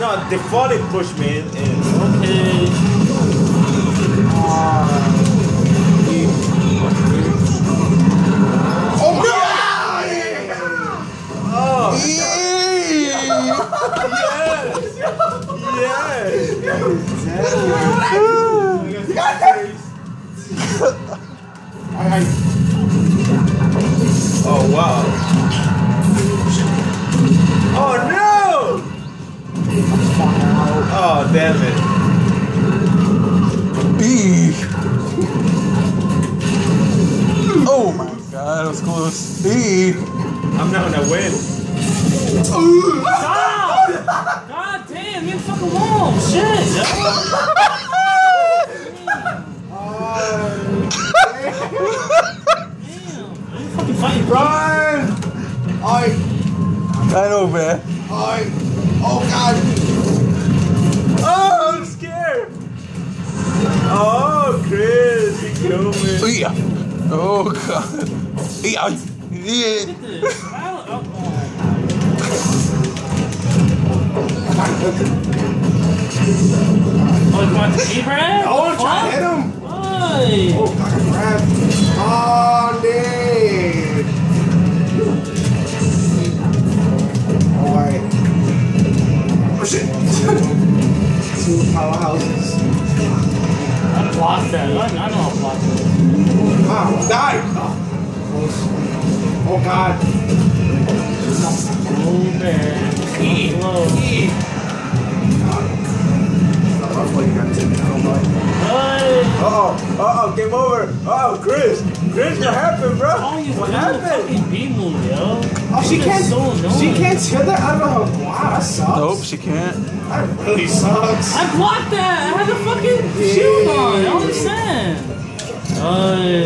No, the falling push me in. Okay. Oh my God! Oh! Alright. Oh wow! Oh no! Oh damn it! B. Oh my God, that was close. B. I'm not gonna win. Stop! God damn, you fucking alone. Shit, yo. Damn, you fucking fighting, bro. Run! Alright. I know, man. Alright. Oh God. Oh, I'm scared. Oh, Chris, you killed me. Yeah. Oh God. Yeah. Yeah. Look at this. Oh, you want to keep her? Oh, I'm trying to hit him. Why? Oh, God, I grabbed. Oh, dude. Alright. Oh, shit. Two powerhouses. I blocked that. I know I blocked it. Ah, die. Oh, God. Oh, man. Slow. Uh-oh, game over. Oh, Chris, what happened, bro? Oh, you what doing happened? the fucking B move, yo. Oh, she can't. So annoying. She can't tear that out of her. Wow, that sucks. Nope, she can't. That really sucks. I blocked that. I had the fucking shield on. I don't understand.